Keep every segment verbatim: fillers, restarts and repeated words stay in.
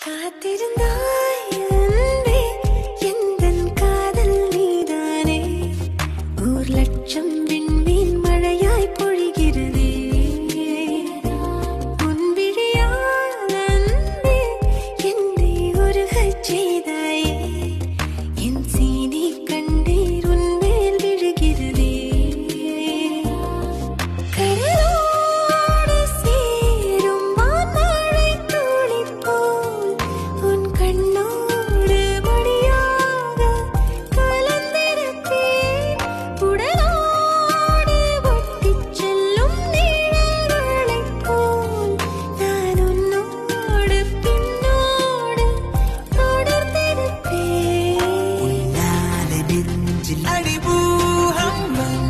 காத்திருந்தாய் அன்பே எந்தன் காதல் நீதானே ஓர் லட்சம் விண்மீன் மழையாய் பொழிகிறதே உன் விழியால் அன்பே என்னை உருகச் செய்தாயே என் சீனி கண்ணீர் உன் மேல் விழுகிறதே கடலோடு சேரும் வான்மழை துளி போல் உன் கண்ணோடு மடியாக கலந்திருப்பேன் உடலோடு ஒட்டிச் செல்லும் நிழல்களைப் போல் நான் உன்னோடு பின்னோடு தொடர்ந்திருப்பேன் உன்னாலே நெஞ்சில் அடிபூகம்பம்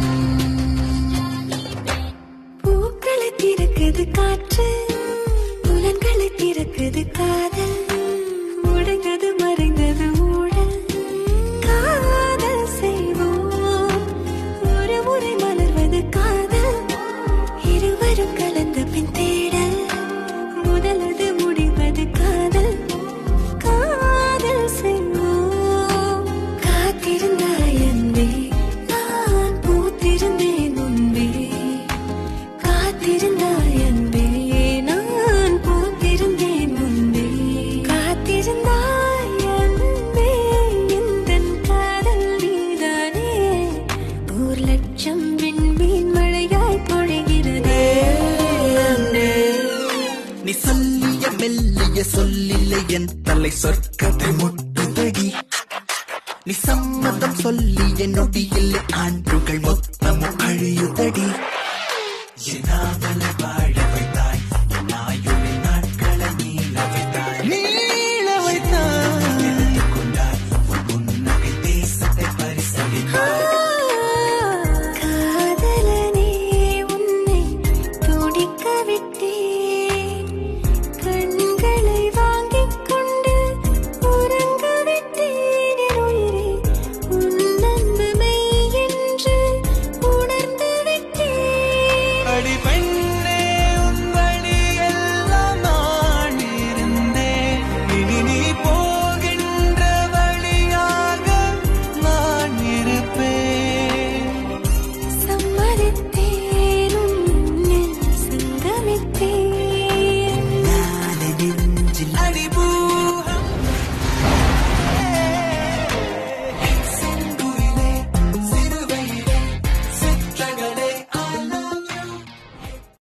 பூக்களை திறக்குது காற்று புலன்களை திறக்குது காதல் முடங்கது மறைந்தது ஊழல் காதல் செய்வோம் ஒரு முறை மலர்வது காதல் இருவரும் கலந்த பின் தேடல் முதலது முடிவது காதல் காதல் செய்வோம் காத்திருந்தாய் அன்பே நான் பூத்திருந்தேன் முன்பே காத்திருந்தாய் அன்பே நான் பூத்திருந்தேன் முன்பே காத்திருந்தாய் அன்பே எந்தன் காதல் நீதானே ஓர் லட்சம் விண்மீன் மழையாய் பொழிகிறதே அன்பே நீ சொல்லிய மெல்லிய சொல்லில்லை என் தலை சொற்கதை முட்டுதடி நீ சம்மதம் சொல்லிய நொடியில் ஆண்டுகள் மொத்தமும் அழியுதடி என் ஆவல வாழ